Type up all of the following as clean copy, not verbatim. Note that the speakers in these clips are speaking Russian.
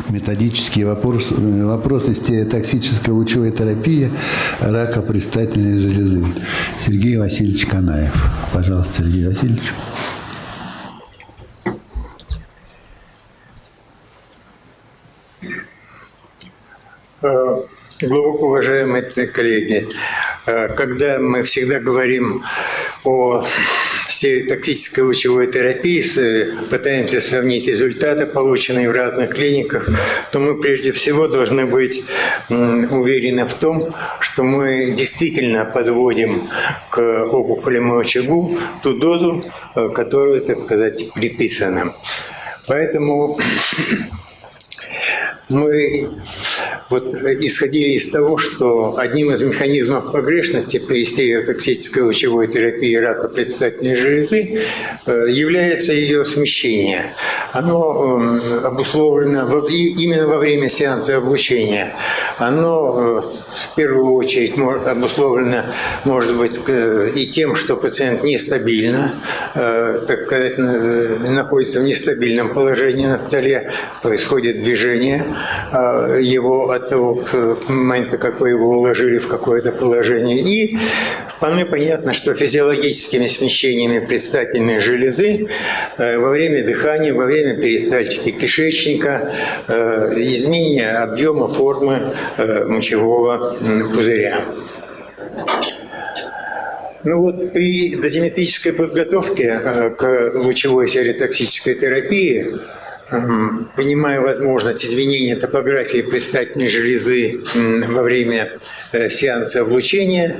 Методические вопросы стереотоксической лучевой терапии рака предстательной железы. Сергей Васильевич Канаев. Пожалуйста, Сергей Васильевич. Глубоко уважаемые коллеги, когда мы всегда говорим о стереотоксической лучевой терапии, пытаемся сравнить результаты, полученные в разных клиниках, то мы прежде всего должны быть уверены в том, что мы действительно подводим к опухолевому очагу ту дозу, которую, так сказать, предписана. Поэтому мы исходили из того, что одним из механизмов погрешности при стереотоксической лучевой терапии рака предстательной железы является ее смещение. Оно обусловлено именно во время сеанса облучения. Оно в первую очередь обусловлено, может быть, и тем, что пациент нестабильно, так сказать, находится в нестабильном положении на столе, происходит движение его от того момента, как вы его уложили в какое-то положение. И вполне понятно, что физиологическими смещениями предстательной железы во время дыхания, во время перистальтики кишечника, изменение объема формы мочевого пузыря. При дозиметрической подготовке к лучевой стереотоксической терапии, понимая возможность изменения топографии предстательной железы во время сеанса облучения,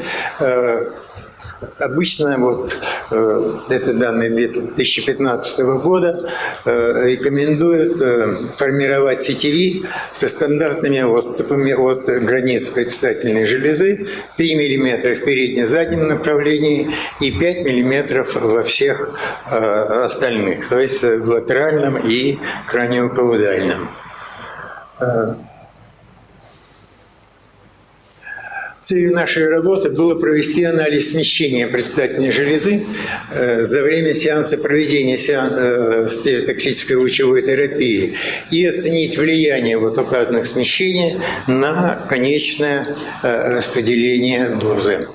обычно, это данные 2015 года, рекомендуют формировать CTV со стандартными от границ предстательной железы 3 мм в передне-заднем направлении и 5 мм во всех остальных, то есть в латеральном и краниокаудальном. Целью нашей работы было провести анализ смещения предстательной железы за время сеанса проведения стереотоксической лучевой терапии и оценить влияние указанных смещений на конечное распределение дозы.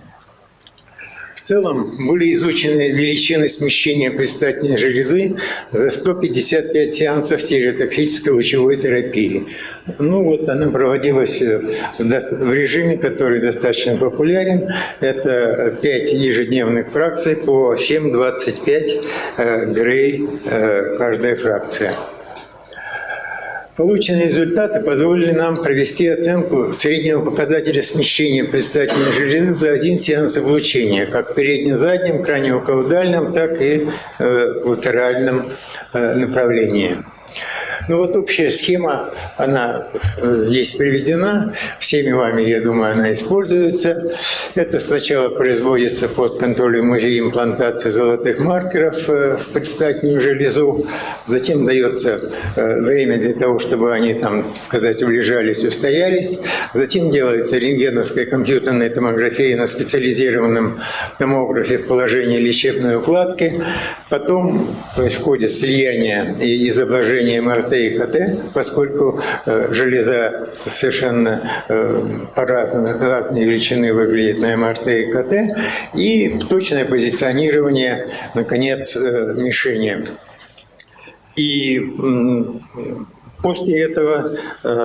В целом были изучены величины смещения предстательной железы за 155 сеансов стереотоксической лучевой терапии. Она проводилась в режиме, который достаточно популярен. Это 5 ежедневных фракций по 7-25 грей каждая фракция. Полученные результаты позволили нам провести оценку среднего показателя смещения предстательной железы за один сеанс облучения, как в передне-заднем, краниокаудальном, так и в латеральном направлении. Общая схема, она здесь приведена, всеми вами, я думаю, она используется. Это сначала производится под контролем имплантации золотых маркеров в предстательную железу, затем дается время для того, чтобы они там, улежались, устоялись, затем делается рентгеновская компьютерная томография на специализированном томографе в положении лечебной укладки, потом происходит слияние и изображение МРТ и КТ, поскольку железа совершенно разной величины выглядит на МРТ и КТ, и точное позиционирование, наконец, мишени. И после этого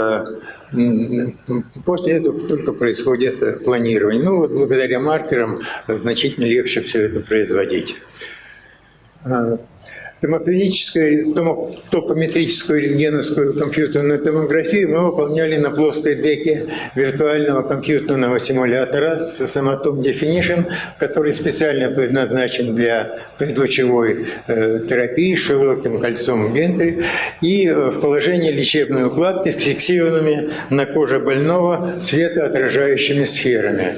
только происходит планирование. Благодаря маркерам значительно легче все это производить. Топометрическую рентгеновскую компьютерную томографию мы выполняли на плоской деке виртуального компьютерного симулятора с Somatome Definition, который специально предназначен для предлучевой терапии с широким кольцом Гентри и в положении лечебной укладки с фиксированными на коже больного светоотражающими сферами.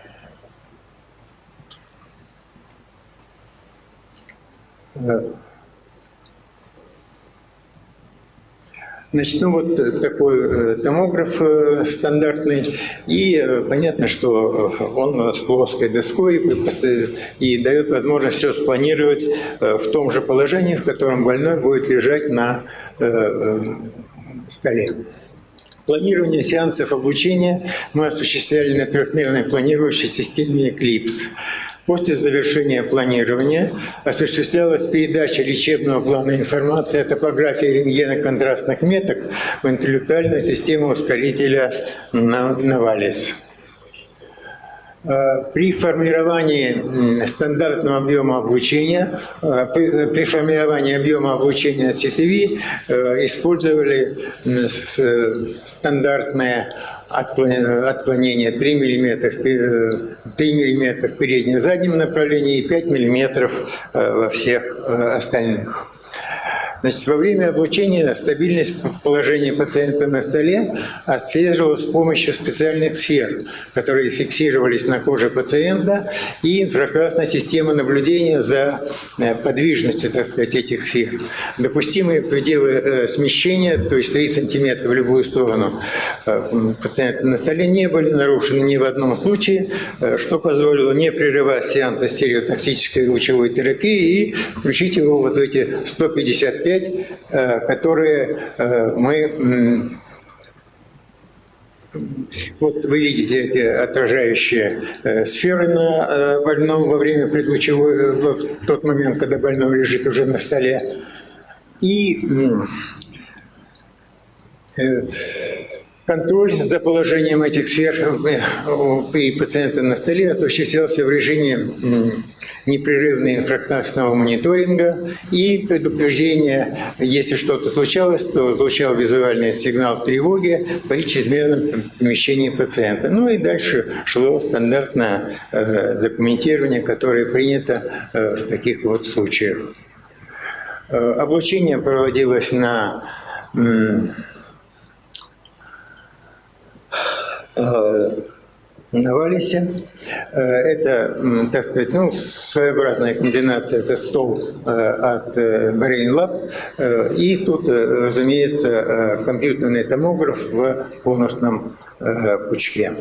Такой томограф стандартный, и понятно, что он с плоской доской и дает возможность все спланировать в том же положении, в котором больной будет лежать на столе. Планирование сеансов обучения мы осуществляли на трехмерной планирующей системе Eclipse. После завершения планирования осуществлялась передача лечебного плана информации о топографии рентгеноконтрастных меток в интеллектуальную систему ускорителя Навалис. При формировании стандартного объема обучения, при формировании объема обучения CTV использовали стандартное отклонение 3 мм в переднем и заднем направлении и 5 мм во всех остальных. Значит, во время обучения стабильность положения пациента на столе отслеживалась с помощью специальных сфер, которые фиксировались на коже пациента, и инфракрасная система наблюдения за подвижностью, так сказать, этих сфер. Допустимые пределы смещения, то есть 3 см в любую сторону пациента на столе, не были нарушены ни в одном случае, что позволило не прерывать сеансы стереотоксической лучевой терапии и включить его вот в эти 155, которые мы... Вот вы видите эти отражающие сферы на больном во время предлучевой, в тот момент, когда больной лежит уже на столе. И контроль за положением этих сфер при пациенте на столе осуществлялся в режиме непрерывного инфракрасного мониторинга и предупреждения, если что-то случалось, то звучал визуальный сигнал тревоги при чрезмерном помещении пациента. Ну и дальше шло стандартное документирование, которое принято в таких вот случаях. Облучение проводилось на Навалисе. Это, так сказать, своеобразная комбинация. Это стол от BrainLab. И тут, разумеется, компьютерный томограф в конусном пучке.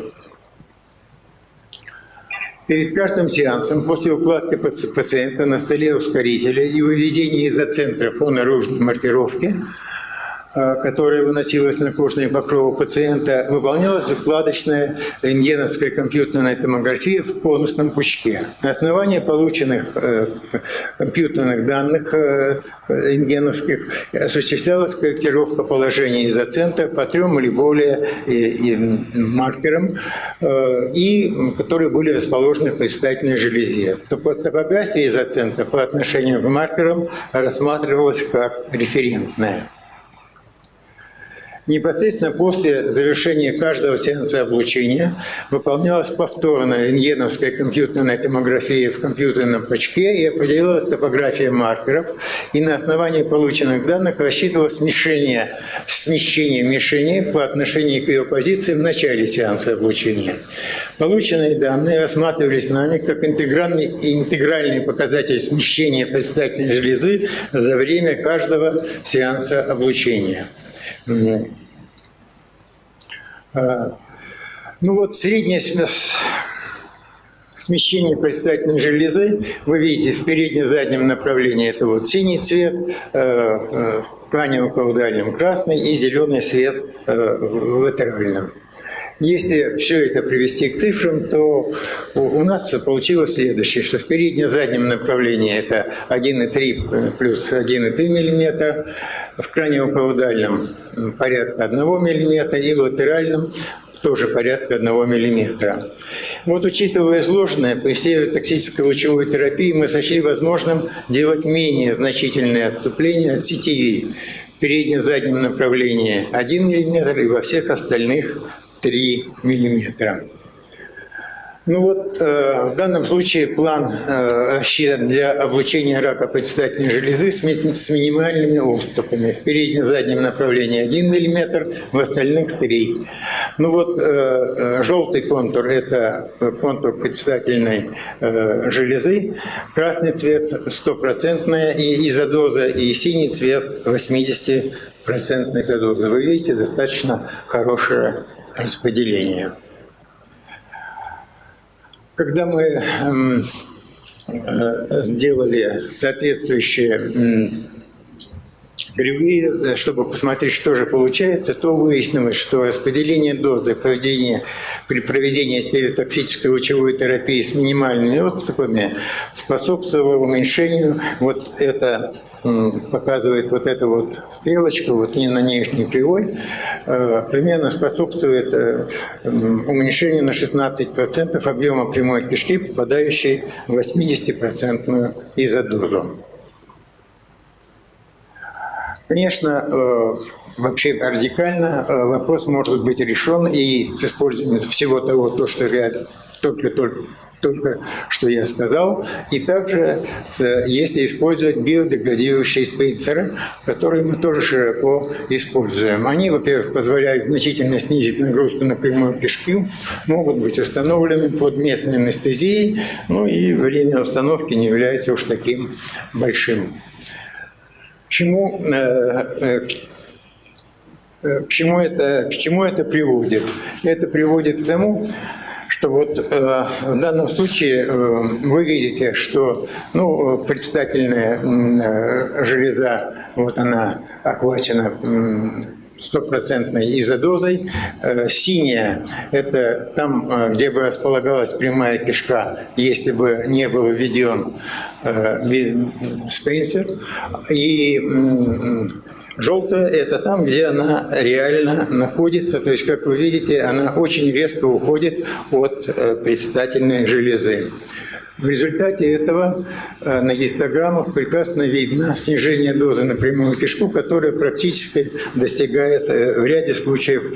Перед каждым сеансом, после укладки пациента на столе ускорителя и выведения изоцентра по наружной маркировке, которая выносилась на кожные покровы пациента, выполнялась укладочная рентгеновская компьютерная томография в конусном пучке. На основании полученных компьютерных данных рентгеновских осуществлялась корректировка положения изоцентра по 3 или более маркерам, и которые были расположены в предстательной железе. Топография изоцентра по отношению к маркерам рассматривалась как референтная. Непосредственно после завершения каждого сеанса облучения выполнялась повторная рентгеновская компьютерная томография в компьютерном пучке и определялась топография маркеров, и на основании полученных данных рассчитывалось смещение мишени по отношению к ее позиции в начале сеанса облучения. Полученные данные рассматривались нами как интегральный показатель смещения предстательной железы за время каждого сеанса облучения. Ну вот среднее смещение предстательной железы вы видите в передне-заднем направлении. Это вот синий цвет, краниево-каудальном красный и зеленый цвет в латеральном. Если все это привести к цифрам, то у нас получилось следующее, что в передне-заднем направлении это 1,3 плюс 1,3 мм, в краниево-каудальном порядка 1 мм и в латеральном тоже порядка 1 мм. Вот, учитывая изложенное, при стереотоксической лучевой терапии мы сочли возможным делать менее значительные отступления от CTV. В передне-заднем направлении 1 мм и во всех остальных 3 мм. Ну вот, в данном случае план рассчитан для облучения рака предстательной железы с минимальными уступами. В передне-заднем направлении 1 мм, в остальных 3. Ну вот, желтый контур – это контур предстательной железы, красный цвет – 100% изодоза и синий цвет – 80% изодоза. Вы видите, достаточно хорошее распределение. Когда мы сделали соответствующие кривые, чтобы посмотреть, что же получается, то выяснилось, что распределение дозы при проведении стереотоксической лучевой терапии с минимальными отступами способствовало уменьшению, вот это показывает вот эта вот стрелочка, вот не на нижней кривой, примерно способствует уменьшению на 16% объема прямой кишки, попадающей в 80% изодозу. Конечно, вообще радикально вопрос может быть решен и с использованием всего того, что я только что я сказал, и также если использовать биодеградирующие спринцеры, которые мы тоже широко используем. Они, во-первых, позволяют значительно снизить нагрузку на прямую кишку, могут быть установлены под местной анестезией, ну и время установки не является уж таким большим. К чему это приводит? Это приводит к тому, что вот в данном случае вы видите, что предстательная железа, вот она охвачена 100% изодозой. Синяя – это там, где бы располагалась прямая кишка, если бы не был введен спринцер. И желтая – это там, где она реально находится. То есть, как вы видите, она очень резко уходит от предстательной железы. В результате этого на гистограммах прекрасно видно снижение дозы на прямую кишку, которое практически достигает в ряде случаев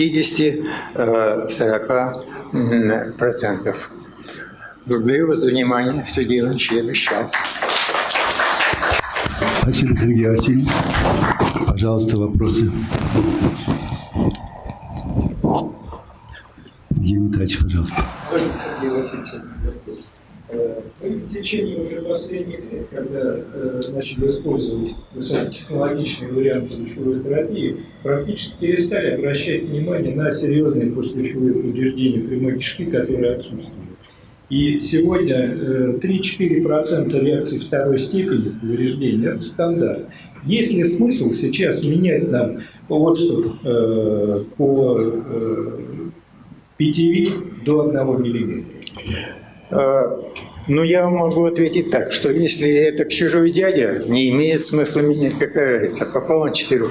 50-40%. Благодарю вас за внимание. Сергей Иванович, я обещал. Спасибо, Сергей Васильевич. Пожалуйста, вопросы. Евгений Витальевич, пожалуйста. Сергей Васильевич, вопрос. Мы в течение уже последних лет, когда начали использовать высокотехнологичные варианты лучевой терапии, практически перестали обращать внимание на серьезные послелучевые повреждения прямой кишки, которые отсутствуют. И сегодня 3-4% реакций второй степени повреждения – это стандарт. Есть ли смысл сейчас менять нам отступ по PTV до 1 мм? Ну, я вам могу ответить так, что если это чужой дядя, не имеет смысла менять, какая разница, попало на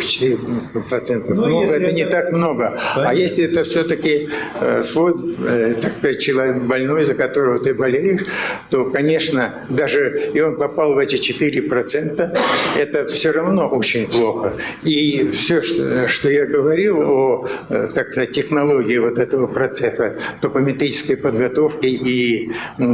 4%. Ну, это не так много. Понятно. А если это все-таки свой, так сказать, человек больной, за которого ты болеешь, то, конечно, даже и он попал в эти 4%, это все равно очень плохо. И все, что я говорил о, так сказать, технологии вот этого процесса топометрической подготовки и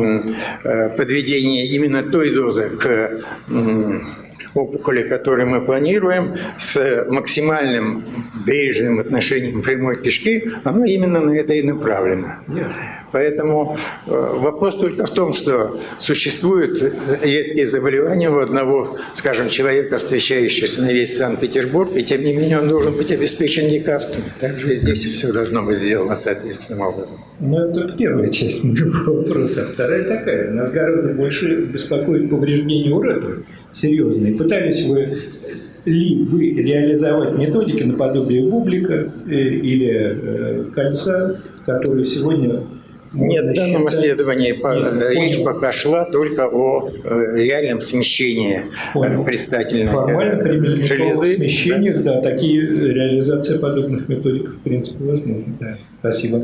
подведение именно той дозы к опухоли, которую мы планируем, с максимальным бережным отношением прямой кишки, оно именно на это и направлено. Yes. Поэтому вопрос только в том, что существуют редкие заболевания у одного, скажем, человека, встречающегося на весь Санкт-Петербург, и тем не менее он должен быть обеспечен лекарствами. Также здесь все должно быть сделано соответственным образом. Ну, это первая часть моего вопроса. Вторая такая. Нас гораздо больше беспокоит повреждение уретры серьезные. Пытались вы реализовать методики наподобие бублика или кольца, которые сегодня... Нет, в данном исследовании речь пока шла только о реальном смещении предстательной железы. В смещениях, да, такие реализации подобных методик в принципе возможны. Да. Спасибо.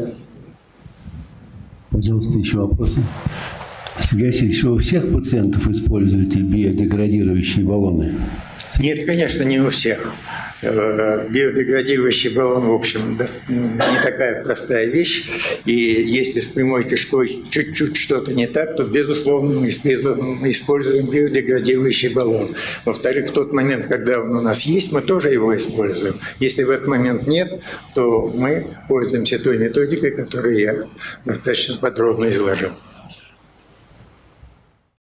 Пожалуйста, еще вопросы. Сергей Васильевич, вы у всех пациентов используете биодеградирующие баллоны? Нет, конечно, не у всех. Биодеградирующий баллон, в общем, не такая простая вещь. И если с прямой кишкой чуть-чуть что-то не так, то, безусловно, мы используем биодеградирующий баллон. Во-вторых, в тот момент, когда он у нас есть, мы тоже его используем. Если в этот момент нет, то мы пользуемся той методикой, которую я достаточно подробно изложил.